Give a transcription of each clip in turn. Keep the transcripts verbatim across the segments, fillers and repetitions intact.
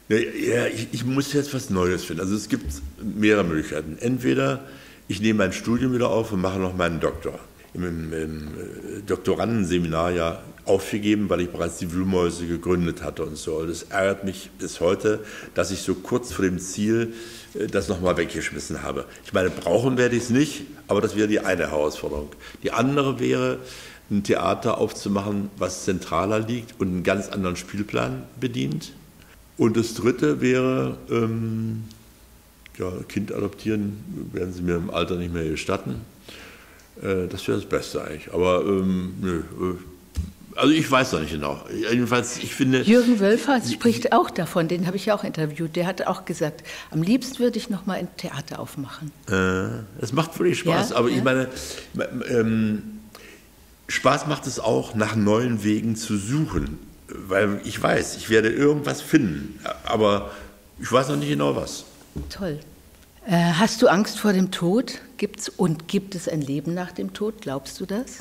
Ja, ja ich, ich muss jetzt was Neues finden. Also es gibt mehrere Möglichkeiten. Entweder ich nehme mein Studium wieder auf und mache noch meinen Doktor. Im, im, im Doktorandenseminar ja aufgegeben, weil ich bereits die Wühlmäuse gegründet hatte und so. Und es ärgert mich bis heute, dass ich so kurz vor dem Ziel das nochmal weggeschmissen habe. Ich meine, brauchen werde ich es nicht, aber das wäre die eine Herausforderung. Die andere wäre, ein Theater aufzumachen, was zentraler liegt und einen ganz anderen Spielplan bedient. Und das dritte wäre, ähm, ja, Kind adoptieren werden sie mir im Alter nicht mehr gestatten. Äh, das wäre das Beste eigentlich. Aber ähm, nö, äh, also ich weiß noch nicht genau. Jedenfalls, ich finde... Jürgen Wölfer spricht auch davon, den habe ich ja auch interviewt. Der hat auch gesagt, am liebsten würde ich noch mal ein Theater aufmachen. Äh, es macht wirklich Spaß, ja, aber ja. ich meine, ähm, Spaß macht es auch, nach neuen Wegen zu suchen. Weil ich weiß, ich werde irgendwas finden, aber ich weiß noch nicht genau was. Toll. Äh, hast du Angst vor dem Tod? Gibt's, und gibt es ein Leben nach dem Tod? Glaubst du das?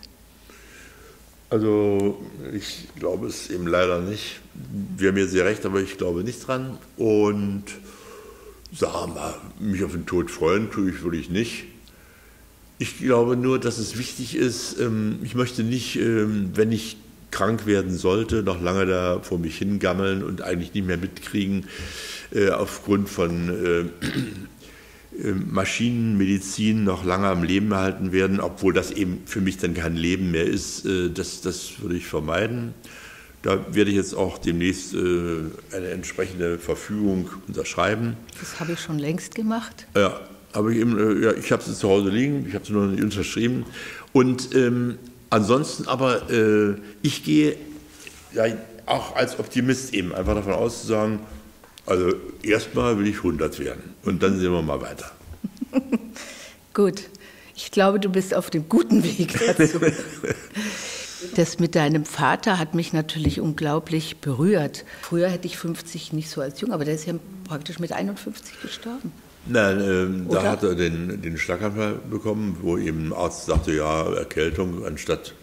Also ich glaube es eben leider nicht. Wir haben ja sehr recht, aber ich glaube nicht dran. Und sagen wir, mich auf den Tod freuen tue ich wirklich nicht. Ich glaube nur, dass es wichtig ist, ich möchte nicht, wenn ich krank werden sollte, noch lange da vor mich hingammeln und eigentlich nicht mehr mitkriegen, aufgrund von Maschinen, Medizin noch lange am Leben erhalten werden, obwohl das eben für mich dann kein Leben mehr ist, das, das würde ich vermeiden. Da werde ich jetzt auch demnächst eine entsprechende Verfügung unterschreiben. Das habe ich schon längst gemacht. Ja, aber ich, eben, ja, ich habe sie zu Hause liegen, ich habe sie noch nicht unterschrieben. Und ähm, ansonsten aber, äh, ich gehe ja, auch als Optimist eben einfach davon aus zu sagen, also erstmal will ich hundert werden und dann sehen wir mal weiter. Gut, ich glaube, du bist auf dem guten Weg dazu. Das mit deinem Vater hat mich natürlich unglaublich berührt. Früher hätte ich fünfzig nicht so als jung, aber der ist ja praktisch mit einundfünfzig gestorben. Nein, äh, da hat er den, den Schlaganfall bekommen, wo eben ein Arzt sagte, ja, Erkältung, anstatt